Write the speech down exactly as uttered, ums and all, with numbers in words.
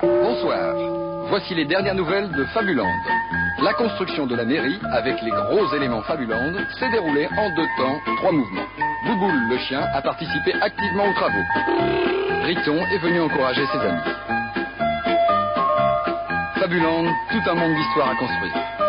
Bonsoir. Voici les dernières nouvelles de Fabuland. La construction de la mairie, avec les gros éléments Fabuland, s'est déroulée en deux temps, trois mouvements. Bouboule, le chien, a participé activement aux travaux. Riton est venu encourager ses amis. Fabuland, tout un monde d'histoire à construire.